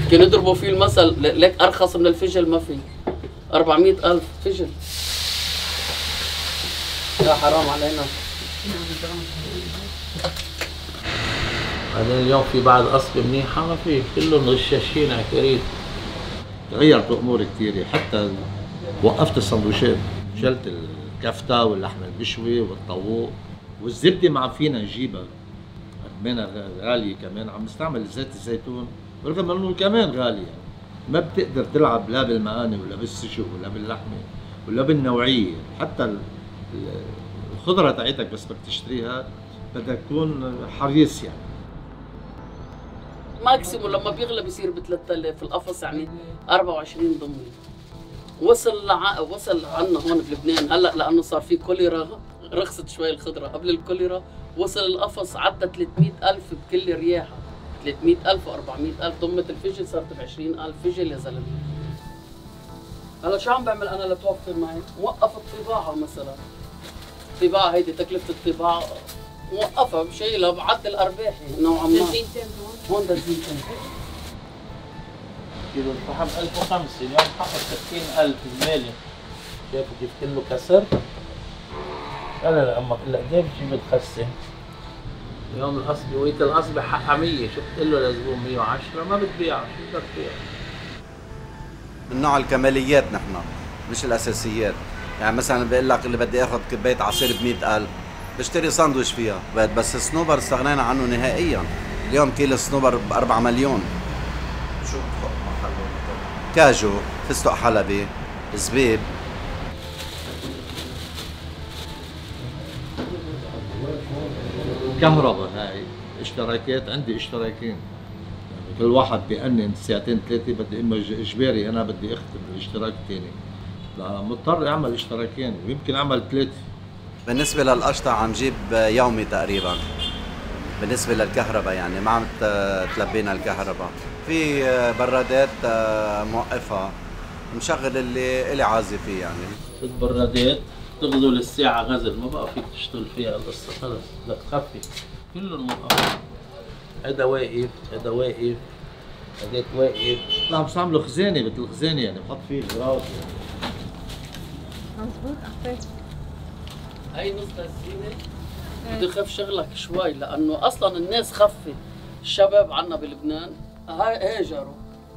كانوا يضربوا فيه المثل، ليك ارخص من الفجل ما في. 400,000 فجل. يا حرام علينا. بعدين اليوم في بعض أصبة منيحة، ما في، كلهم غشاشين عكاريت. تغيرت امور كثيره، حتى وقفت السندويشات، شلت الكفته واللحم المشوي والطاووق والزبده ما عم فينا نجيبها، منها غاليه كمان، عم نستعمل زيت الزيتون رغم انه كمان غالي يعني. ما بتقدر تلعب لا بالمقاني ولا بالسجق ولا باللحمه ولا بالنوعيه، حتى الخضره تاعتك بس بدك تشتريها بدك تكون حريص يعني. ماكسيمو لما بيغلى بيصير ب 3000 القفص، يعني 24 ضمني. وصل عنا هون بلبنان هلا لانه صار في كوليرا، رخصت شوي الخضره. قبل الكوليرا وصل القفص عدى 300,000 بكل رياحه، 300,000 و400,000. ضمة الفجل صارت ب 20,000 فجل يا زلمه. هلا شو عم بعمل انا لتوفر معي؟ موقف الطباعه مثلا. الطباعه هيدي تكلفه الطباعه موقفها، بشيلها بعدل ارباحي نوعا ما. هون بنزينتين. كيلو الفحم 1005، اليوم حقق 60,000 زميلي. شايفوا كيف كله كسر؟ لا امك الا قديش بتخسي؟ اليوم القصبة وقت القصبة حقها 100، شو بتقول له لزبون 110 ما بتبيعها، شو بدك تبيع؟ من نوع الكماليات نحن مش الاساسيات، يعني مثلا بقول لك اللي بدي اخذ كباية عصير ب 100,000 بشتري ساندويش فيها، بس الصنوبر استغنينا عنه نهائيا. اليوم كيلو الصنوبر ب 4 مليون. شو كاجو، فستق حلبي، زبيب. كهرباء هاي اشتراكات، عندي اشتراكين، يعني كل واحد بيأنن ساعتين ثلاثة، بدي اما اجباري انا بدي اختم الاشتراك الثاني، مضطر اعمل اشتراكين ويمكن اعمل ثلاثة. بالنسبة للقشطة عم جيب يومي تقريبا. بالنسبة للكهرباء يعني ما عم تلبينا الكهرباء، في برادات موقفها، مشغل اللي إلي عازي فيه يعني. البرادات تغزو للساعة غزل، ما بقى فيك تشتغل فيها القصة، خلص بدك تخفي، كلهم موقف. هذا واقف، هذا واقف، هذاك واقف. لا عم بستعملوا خزانة، مثل الخزانة يعني بحط فيه الغراض يعني. مظبوط أخي. هي نص الزينة. بدي اخف شغلك شوي لانه اصلا الناس خفت. الشباب عنا بلبنان هاجروا،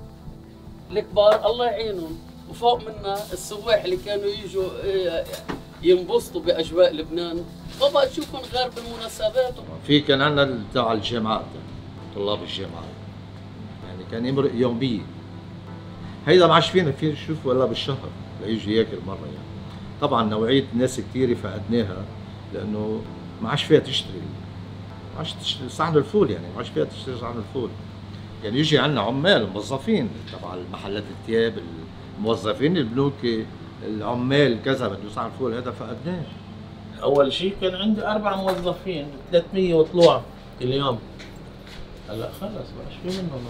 الكبار الله يعينهم، وفوق منا السواح اللي كانوا يجوا ينبسطوا باجواء لبنان، ما بقى تشوفهم غير بالمناسبات. في كان عندنا تبع الجامعات، طلاب الجامعات يعني كان يمرق يوميا، هيدا ما عادش فينا نشوفه الا بالشهر ليجي ياكل مره يعني. طبعا نوعيه ناس كثيره فقدناها لانه ما عادش فيها تشتري، ما عادش تشتري صحن الفول، يعني ما عادش فيها تشتري صحن الفول. يعني يجي عندنا عمال موظفين تبع المحلات الثياب، الموظفين البنوك، العمال كذا بده صحن الفول، هذا فقدناه. أول شيء كان عندي 4 موظفين 300 وطلوع اليوم. هلا خلص بقاش في منهم.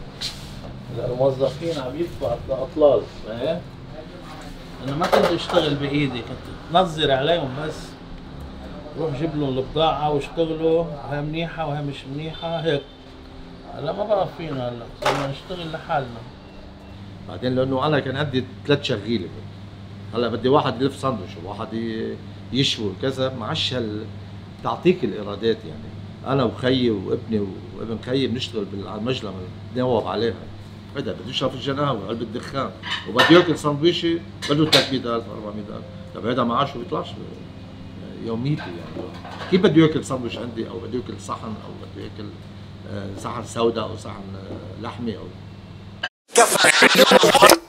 هلا الموظفين عم يدفعوا أطلال، فاهم؟ أنا ما كنت أشتغل بإيدي، كنت نظر عليهم بس. روح جيب لهم البضاعة واشتغلوا، وهي منيحة وهي مش منيحة هيك. هلا ما بقى فينا، هلا صرنا نشتغل لحالنا. بعدين لانه انا كان عندي 3 شغيله، هلا بدي واحد يلف ساندويش وواحد يشوي وكذا، ما عادش تعطيك الايرادات يعني. انا وخيي وابني وابن خيي بنشتغل بالمجلة بنتناوب عليها، هذا بده يشرب الجناوي علبة دخان وبده ياكل ساندويشه بده 300,000 400,000. طب هذا معاشه بيطلعش يوميته يعني. كيف بده ياكل ساندويش عندي، او بده ياكل صحن، او بده ياكل صحن سوداء او صحن لحمه او